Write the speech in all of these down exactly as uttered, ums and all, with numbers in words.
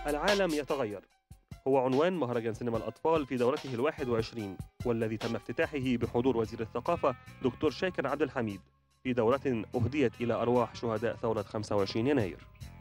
العالم يتغير هو عنوان مهرجان سينما الأطفال في دورته الواحد وعشرين، والذي تم افتتاحه بحضور وزير الثقافة دكتور شاكر عبد الحميد في دورة أهديت إلى أرواح شهداء ثورة خمسة وعشرين يناير.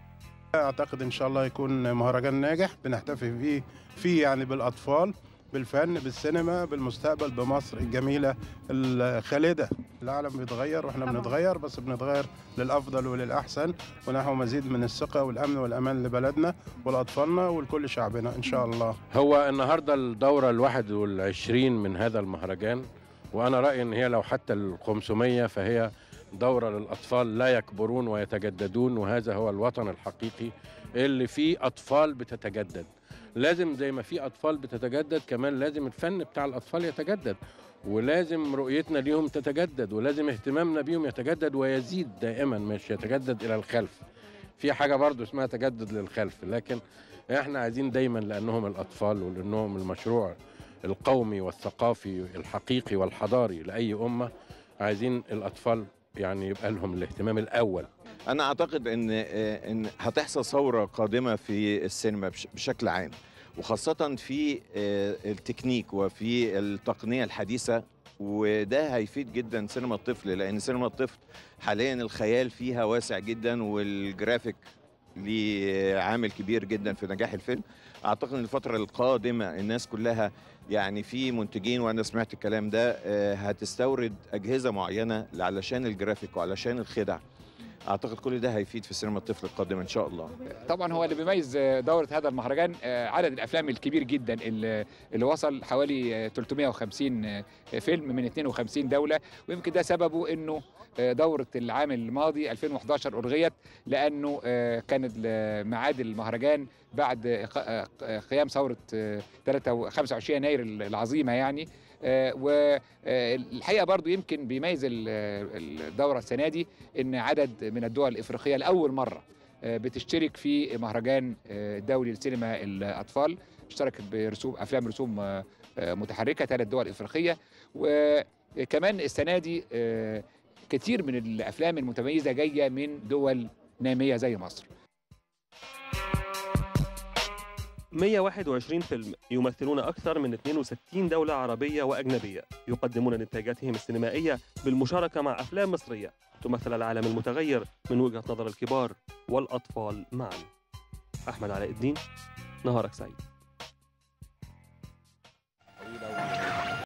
أعتقد إن شاء الله يكون مهرجان ناجح بنحتفي فيه فيه يعني بالأطفال، بالفن، بالسينما، بالمستقبل، بمصر الجميلة الخالدة. العالم بيتغير واحنا بنتغير، بس بنتغير للأفضل وللأحسن ونحو مزيد من الثقة والأمن والأمان لبلدنا ولأطفالنا ولكل شعبنا إن شاء الله. هو النهاردة الدورة الواحد والعشرين من هذا المهرجان، وأنا رأيي إن هي لو حتى الخمسمية فهي دورة للأطفال لا يكبرون ويتجددون، وهذا هو الوطن الحقيقي اللي فيه أطفال بتتجدد. لازم زي ما في أطفال بتتجدد كمان لازم الفن بتاع الأطفال يتجدد، ولازم رؤيتنا ليهم تتجدد، ولازم اهتمامنا بيهم يتجدد ويزيد دائما، مش يتجدد إلى الخلف. في حاجة برضو اسمها تجدد للخلف، لكن احنا عايزين دايما لأنهم الأطفال ولأنهم المشروع القومي والثقافي الحقيقي والحضاري لأي أمة، عايزين الأطفال يعني يبقى لهم الاهتمام الأول. أنا أعتقد إن إن هتحصل ثورة قادمة في السينما بشكل عام، وخاصة في التكنيك وفي التقنية الحديثة، وده هيفيد جدا سينما الطفل، لأن سينما الطفل حاليا الخيال فيها واسع جدا والجرافيك ليه عامل كبير جدا في نجاح الفيلم. أعتقد إن الفترة القادمة الناس كلها يعني في منتجين، وأنا سمعت الكلام ده، هتستورد أجهزة معينة علشان الجرافيك وعلشان الخدع. أعتقد كل ده هيفيد في سينما الطفل القادمة إن شاء الله. طبعا هو اللي بيميز دورة هذا المهرجان عدد الأفلام الكبير جدا اللي وصل حوالي ثلاثمائة وخمسين فيلم من اثنين وخمسين دولة، ويمكن ده سببه إنه دورة العام الماضي ألفين وأحد عشر ألغيت، لأنه كانت ميعاد المهرجان بعد قيام ثورة خمسة وعشرين يناير العظيمة يعني. والحقيقة برضو يمكن بيميز الدورة السنة دي إن عدد من الدول الإفريقية لأول مرة بتشترك في مهرجان دولي لسينما الأطفال، اشتركت برسوم أفلام رسوم متحركة ثلاث دول إفريقية. وكمان السنة دي كتير من الأفلام المتميزة جاية من دول نامية زي مصر. مئة وواحد وعشرين فيلم يمثلون أكثر من اثنين وستين دولة عربية وأجنبية، يقدمون إنتاجاتهم السينمائية بالمشاركة مع أفلام مصرية تمثل العالم المتغير من وجهة نظر الكبار والأطفال معا. أحمد علاء الدين، نهارك سعيد.